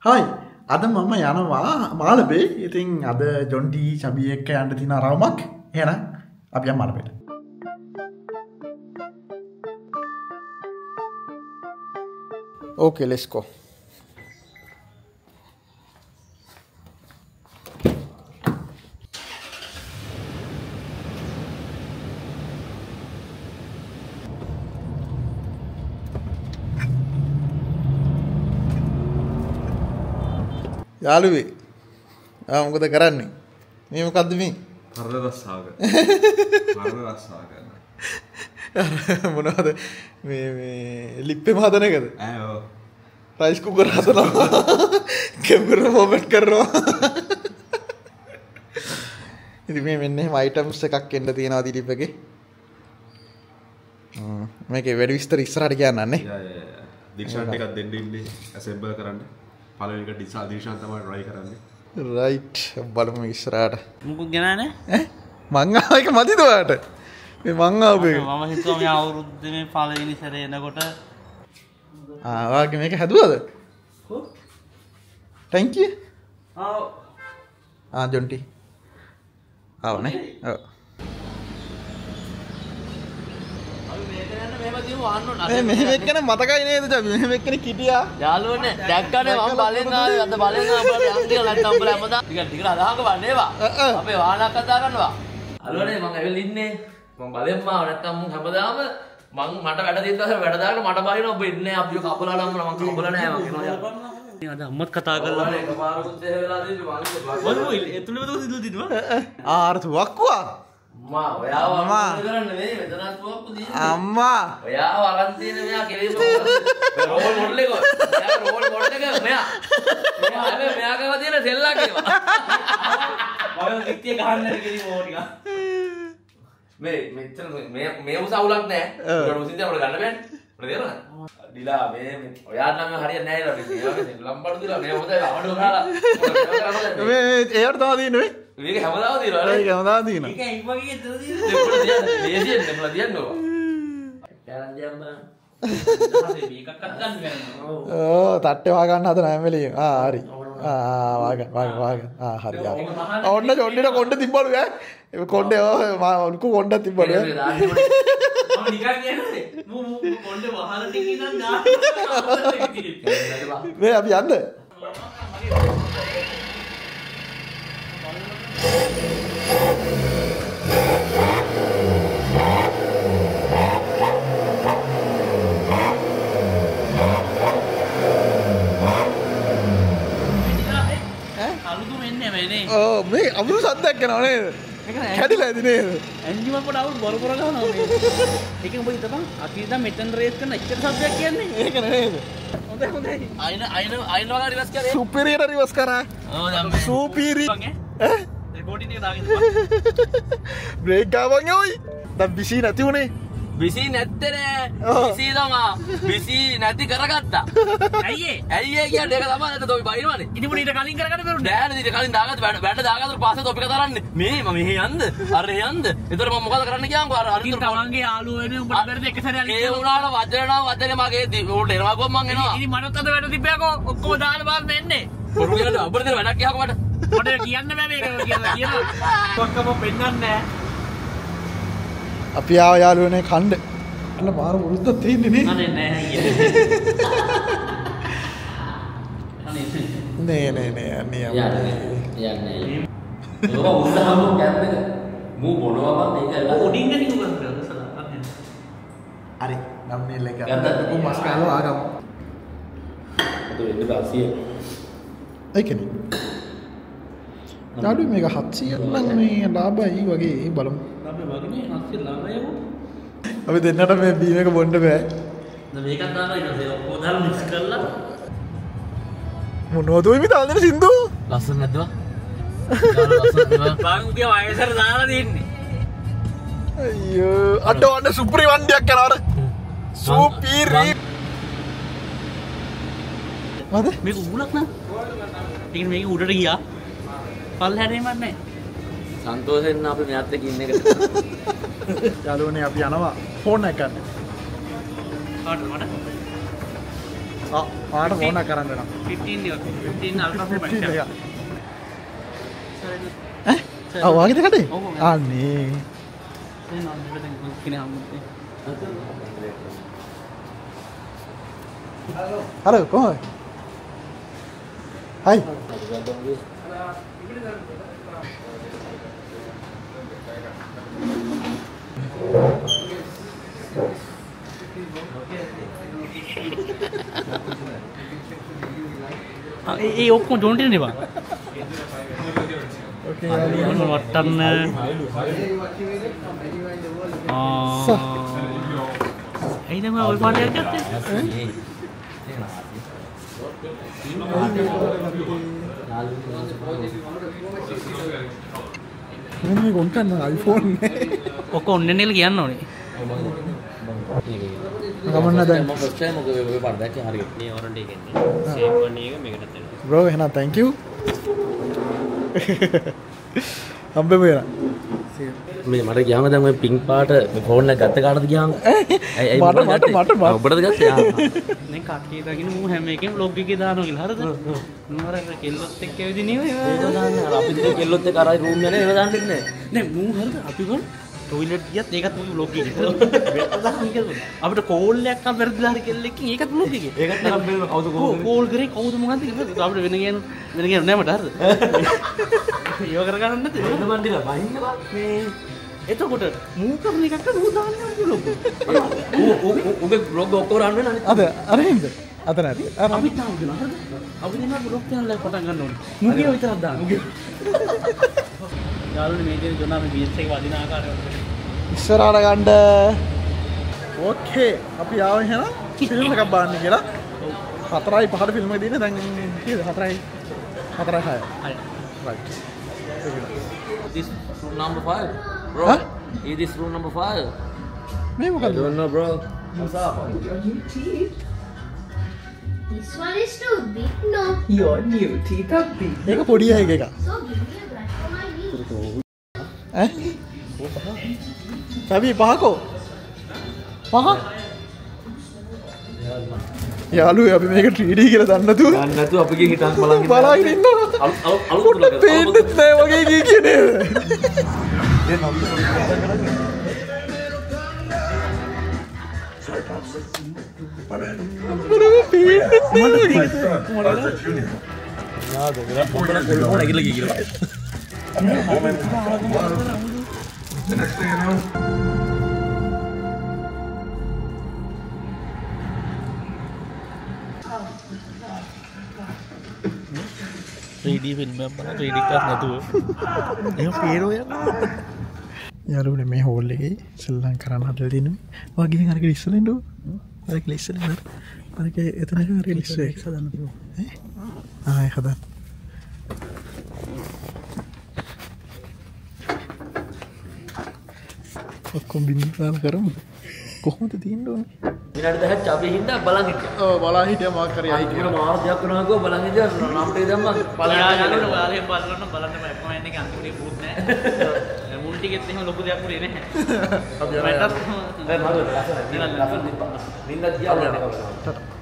හයි අද මම යනවා මාළඹේ. ඉතින් අද ජොන්ටි චබි එක්ක යන්න තියෙන ආරාමක්. එහෙනම් අපි යමු මාළඹේට. Okay, let's go. යාළුවේ මොකද කරන්නේ? මේ මොකද්ද මේ? හරද රස්සාවක. හරද රස්සාවක. මොනවද මේ ලිප්පෙම හදන එකද? ඔව්. රයිස් කුකර් හදනවා. කැමරා මොමන්ට් කරනවා. ඉතින් මේ මෙන්න එහෙම අයිටම්ස් එකක් එන්න තියෙනවා දිලිප් එකේ. මේකේ වැඩි විස්තර ඉස්සරහට කියන්නන්නේ. දීක්ෂාන්ට එකක් දෙන්න ඉන්නේ ඇසෙම්බල් කරන්න. පළවෙනි එක දීක්ෂාන්ත තමයි try කරන්නේ. රයිට් බලමු ඉස්සරහට. මුකුත් ගෙනානේ? මං ආව එක මදිද ඔයාලට? මේ මං ආව එක. මම හිතුවා මේ අවුරුද්දේ මේ පළවෙනි සැරේ එනකොට වාගේ මේක හැදුවද? කො? ටැංකිය? ආ ජොන්ටි. ආවනේ. ඔව්. මෙහෙම එක්කන මතකයි නේද ජබි? මෙහෙම එක්කන කිටියා. යාළුවනේ දැක්කනේ මම බලෙන් ආවේ අද බලෙන් ආපුවාට යන්න ටික නැත්නම් උඹලා හැමදාම ටික අදහක වන්නේවා. අපේ වාහනක් කතා කරනවා. යාළුවනේ මම ඇවිල්ලා ඉන්නේ. මම බලෙන්ම ආව නැත්නම් මම හැමදාම මට වැඩ දෙන්න වැඩ දාගෙන මට බලින ඔබ ඉන්නේ අපිව කපලා නම් මම කපලා නැහැ මම කියනවා. අද අම්මත් කතා කරලා නේ කමාරුත් එහෙ වෙලා දෙන්නේ මම එතුළේම දුක දිනවා. අර තුවක්කුවා. අම්මා ඔයාව අරන් කරන්නේ නෙමෙයි මෙතනත් තුවක්කු දිනවා. අම්මා ඔයාව අරන් තියෙන මෙයා කෙලෙම රෝල් මොඩල් එක. මෙයා රෝල් මොඩල් එක මෙයා. මෙයා ගාව තියෙන සෙල්ලා කියනවා. මම විත්තිය ගහන්න කෙලිම ඕ ටික. මෙච්චර මේ උසවුලක් නෑ. ඒක උසින්ද අපිට ගන්න බෑනේ. අපිට තේරෙනවද? දිලා මේ ඔයාට නම් හරියන්නේ නෑ නේද? මේ ලම්බඩු දිලා මේ හොඳයි අවඩ ගාලා. මේ ඒවට තමයි දින්නේ. මේක හැමදාම දිනවා. ඒක හැමදාම දිනවා. ඒක ඉක්මගේ ඉතර දිනවා. ඒක දියන්නේ නෙමෙයි දියන්නේ. යාරන් ජම්බා. මේකක් අත්ගන්න බෑ. තට්ටේ වා ගන්න හදන හැම වෙලෙම. හරි. වාගන්න. හරි. ඔන්න ජොන්ඩිට කොණ්ඩ තිබ්බලු ඈ. ඒ කොණ්ඩේ ලොකු කොණ්ඩක් තිබ්බලු ඈ. මම නිකන් කියන්නේ. මම කොණ්ඩේ වහලා ටිකින් නම් ගන්න. මේ අපි යන්න. මේ අමුතු සද්දයක් කරනවා නේද? කැඩිලා ඇති නේද? එන්ජිම පොඩ අවුල් බොර බොර ගහනවා මේ. ඒකෙන් උඹ හිතපන් අපි දැන් මෙතන රේස් කරන එච්චර සද්දයක් කියන්නේ. ඒක නේද? හොඳයි. අයින වල රිවර්ස් කරේ. සුපිරියට රිවර්ස් කරා. ඔව් දැන් සුපිරි. ඈ? රෙකෝඩින් එක දාගෙන බ්‍රේක් ගාවන් යෝයි. දැන් බිසි නැති උනේ. බිසි නැත්තේ නෑ. බිසි තමයි. බිසි නැති කරගත්තා. ඇයි ඒ කියන්නේ ඒක තමයි නැත්නම් තොපි බයිනවනේ. ඉතින් ඊට කලින් කරගන්න බැරුනේ. නෑ නේද ඊට කලින් දාගත්ත වැඩ දාගත්තට පස්සේ තොපි කතරන්නේ. මේ මම මෙහෙ යන්ද? අර යන්ද? ඒතර මම මොකද කරන්න කියන්කෝ අර අරින්තර තමන්ගේ යාළුවෝ වෙනුවෙන් උඹට බැරිද එක සැරයක් ඒ උනාට වජ්‍රේ මගේ උඩ එනවා කොම් මං එනවා. ඉතින් මටත් අද වැඩ තිබ්බයකෝ ඔක්කොම දාලා බලන්න එන්නේ. පොරු කියන්න අපිට දෙන වැඩක් කියහකෝ මට. මට කියන්න බෑ මේක කියනවා. කොක්කම පෙන්නන්නේ නෑ. අපි ආව යාළුවනේ කණ්ඩ. අන්න මාර මුරුද්දක් තියෙන්නේ නේ. අනේ නෑ නේ. යන්නේ. ඒක උස්සහම කැම්ප් එක. මූ බොනවා මේක එලා ඔඩින් ගනින් උගන්වනවා. හරි. නම් මේ ලෙක. ගත්තා මස් කාලෝ ආගම. ಅದು ಎಲ್ಲಿ ಬಾಸಿಯ ඒකනේ. යාළුවෝ මේක 700 නම් මේ ලාභයි වගේ බලමු. ලාභය වගේ 700 ලාභය. අපි දෙන්නට මේ බීම එක බොන්න බෑ. දැන් මේකක් දානවා ඊට පස්සේ ඔක්කොම දාලා මික්ස් කරලා මොනවද ඔය මේ තාලේ සින්දු? ලස්සන නැද්ද? ලස්සන පාන්ගේ වයසට දාලා තින්නේ. අයියෝ අඩ සුපිරි වණ්ඩියක් කරනවා අර. සුපිරි. මොකද? මේක උගුලක් නා. ඒක මේක උඩට ගියා. පල්ලහැට එමත් නැහැ. සන්තෝෂෙන් අපි මෙයාත් එක්ක ඉන්න එක. යාළුවනේ අපි යනවා ෆෝන් එක ගන්න. කාටද මට? ඔයාලට ෆෝන් එකක් කරන්න වෙනවා 15 අල්ට්‍රා ප්‍රෝ මැක්ස් එක. ඈ ඔයාගේ දෙකටේ අනේ හලෝ කොහොමද හයි ඒ ඔක්කොම ජොන්ට නෙවා. ඕකේ මොන වටන්න. ඇයිද මම ওই පාටයක් ගත්තේ? මේ කොන්ටන්න iPhone ඔක්කොම ඔන්නේ නෙල කියන්න ඕනේ. ගමන්න දැන් මම ෆස්ට් ටයිම් ඔක ඔය පාර දැක්කේ හරියට. මේ වරන්ට් එකෙන් සේව් වන්න එක මේකට දෙන්න. bro එහෙනම් thank you හම්බෙමු වෙනා මේ මට ගියාම දැන් ඔය පින්ක් පාට ෆෝන් එක ගත්ත කාටද ගියාම ඇයි මට ඔබටද ගත්තේ දැන් කට්ටිය දකින්න මූ හැම එකෙම බ්ලොග් එකේ දානවා කියලා හරිද? නුවර කෙල්ලොත් එක්ක ඇවිදින නේ අපි දෙක කෙල්ලොත් එක්ක අරයි රූම් යන්නේ ඒව දාන්න ඉන්නේ නෑ මූ හරිද අපි ගොන් ටොයිලට් ගියත් ඒකත් මූ බ්ලොග් එකේ වෙත්ත දාන්න කියලා අපිට කෝල් එකක් අම් වැරදිලා හරි කෙල්ලෙක්කින් ඒකත් බ්ලොග් එකේ ඒකත් නම් බැලුවා කවුද කෝල් කරේ කවුද මොකද්ද කියලා අපිට වෙන ගේන නෑ මට හරිද ඒව කරගන්න නැද්ද වෙන බණ්ඩිලා බහින්නවා මේ එතකොට මූ කරන එකක් මූ දාන්නේ බ්ලොග් ඔබේ බ්ලොග් ඔක්කොම රන් වෙන අනිත් අද අරින්ද අත නැති අපි තාම දෙනවා හරිද අපි දෙනවා බ්ලොග් channel එක පටන් ගන්න ඕනේ මුගේ විතරක් දාන්න යාළුවනේ මේ දේ ජොනා මේ BS එක වදින ආකාරය ඉස්සරහට ගන්න ඕකේ අපි ආව එහෙනම් ෆිල්ම් එකක් බලන්න කියලා 4:05ට ෆිල්ම් එක දින්නේ දැන් කීයද 4:06 හරි right this room number 5 bro Huh? is this room number 5 මේ මොකද don't know bro what's up This one is too big, no. Your new teeth are big. ඒක පොඩි අය එක So give me a brush for my knee. ඈ සබි පහකෝ පහ යාළුවෝ අපි මේක 3D කියලා දන්නේ නැතුව ගන්න නැතුව අපි ගිහින් හිටන් බලන් බලාගෙන ඉන්නවා අලුත් පේන්නෙත් නැහැ වගේ කී නේද ෆිල්ම් එකක් බලන්න 3D එකක් නැතුව ඒක පේරෝ යනවා යාළුවනේ මේ හෝල් එකේ සෙල්ලම් කරන්න හදලා තිනුනේ වගේ අරගෙන ඉස්සෙල්ලා ඉන්නෝ අර කියලා ඉස්සෙල්ලා අර එතන අර ලිස්ට් එක හදන්න පුළුවන් ඈ හදන්න ඔක්කොම බින්දුපාල කරමු කොහොමද තියෙන්න ඕනේ විනාඩි 10ක් අපි හින්දා බලන් හිටියා ඔව් බලා හිටියා මාක් කරේ ආයි කියන මාර්ගයක් කරනවා කිව්ව බලන් හිටියා නම් ටේ දැම්මා බලන්න ඔයාලෙන් බලන්න මම එකේ අන්තිමට පුත් නෑ මුල් ටිකෙත් එහෙම ලොකු දෙයක් උනේ නැහැ අපි දැන් හරියට ලස්සනයි නින්දා ගියා